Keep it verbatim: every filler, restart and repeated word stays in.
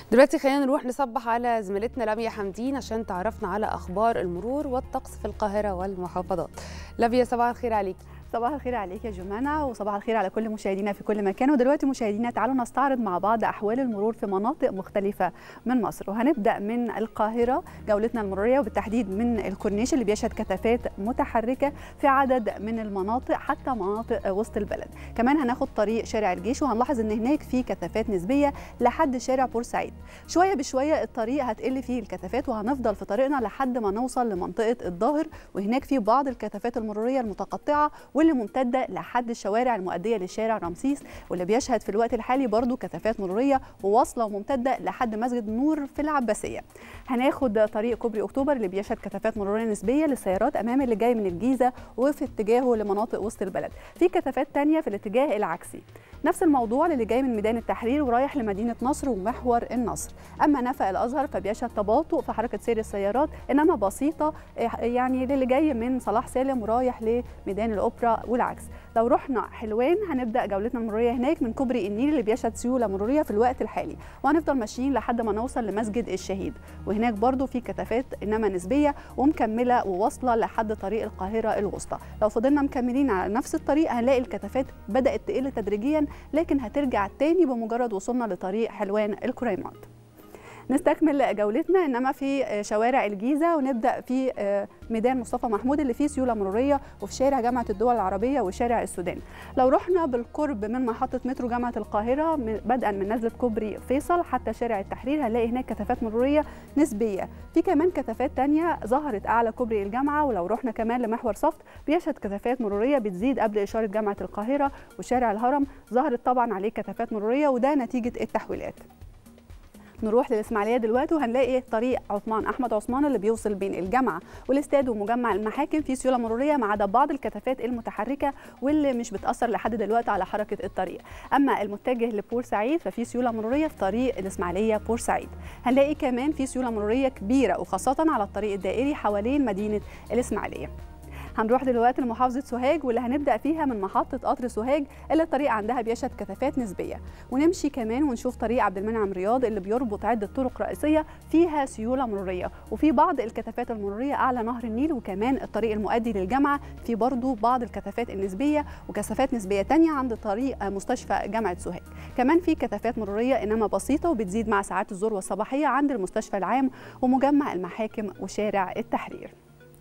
دلوقتي خلينا نروح نصبح على زميلتنا لميا حمدين عشان تعرفنا على أخبار المرور والطقس في القاهرة والمحافظات. لميا صباح الخير عليك. صباح الخير عليك يا جمانة، وصباح الخير على كل مشاهدينا في كل مكان. ودلوقتي مشاهدينا تعالوا نستعرض مع بعض أحوال المرور في مناطق مختلفة من مصر، وهنبدأ من القاهرة جولتنا المرورية وبالتحديد من الكورنيش اللي بيشهد كثافات متحركة في عدد من المناطق حتى مناطق وسط البلد. كمان هناخد طريق شارع الجيش وهنلاحظ ان هناك في كثافات نسبية لحد شارع بورسعيد. شوية بشوية الطريق هتقل فيه الكثافات وهنفضل في طريقنا لحد ما نوصل لمنطقة الظاهر، وهناك في بعض الكثافات المرورية المتقطعة واللي ممتده لحد الشوارع المؤديه لشارع رمسيس، واللي بيشهد في الوقت الحالي برضو كثافات مروريه وواصله وممتده لحد مسجد النور في العباسيه. هناخد طريق كوبري اكتوبر اللي بيشهد كثافات مروريه نسبيه للسيارات امام اللي جاي من الجيزه وفي اتجاهه لمناطق وسط البلد. في كثافات ثانيه في الاتجاه العكسي. نفس الموضوع للي جاي من ميدان التحرير ورايح لمدينه نصر ومحور النصر. اما نفق الازهر فبيشهد تباطؤ في حركه سير السيارات انما بسيطه يعني للي جاي من صلاح سالم ورايح لميدان الاوبرا والعكس. لو رحنا حلوان هنبدا جولتنا المروريه هناك من كوبري النيل اللي بيشهد سيوله مروريه في الوقت الحالي، وهنفضل ماشيين لحد ما نوصل لمسجد الشهيد، وهناك برضو في كثافات انما نسبيه ومكمله وواصله لحد طريق القاهره الوسطى. لو فضلنا مكملين على نفس الطريق هنلاقي الكثافات بدات تقل تدريجيا لكن هترجع تاني بمجرد وصولنا لطريق حلوان الكريمات. نستكمل جولتنا انما في شوارع الجيزه ونبدا في ميدان مصطفى محمود اللي فيه سيوله مروريه وفي شارع جامعه الدول العربيه وشارع السودان. لو رحنا بالقرب من محطه مترو جامعه القاهره بدءا من نزله كوبري فيصل حتى شارع التحرير هنلاقي هناك كثافات مروريه نسبيه. في كمان كثافات ثانيه ظهرت اعلى كوبري الجامعه، ولو رحنا كمان لمحور صفت بيشهد كثافات مروريه بتزيد قبل اشاره جامعه القاهره وشارع الهرم ظهرت طبعا عليه كثافات مروريه وده نتيجه التحويلات. نروح للإسماعيلية دلوقتي وهنلاقي طريق عثمان أحمد عثمان اللي بيوصل بين الجامعة والاستاد ومجمع المحاكم في سيولة مرورية ما عدا بعض الكثافات المتحركة واللي مش بتأثر لحد دلوقتي على حركة الطريق. أما المتجه لبورسعيد ففي سيولة مرورية في طريق الإسماعيلية بورسعيد. هنلاقي كمان في سيولة مرورية كبيرة وخاصة على الطريق الدائري حوالين مدينة الإسماعيلية. هنروح دلوقتي لمحافظة سوهاج واللي هنبدأ فيها من محطة قطر سوهاج اللي الطريق عندها بيشهد كثافات نسبية، ونمشي كمان ونشوف طريق عبد المنعم رياض اللي بيربط عدة طرق رئيسية فيها سيولة مرورية وفي بعض الكثافات المرورية أعلى نهر النيل، وكمان الطريق المؤدي للجامعة في برضو بعض الكثافات النسبية وكثافات نسبية تانية عند طريق مستشفى جامعة سوهاج. كمان في كثافات مرورية إنما بسيطة وبتزيد مع ساعات الذروة الصباحية عند المستشفى العام ومجمع المحاكم وشارع التحرير.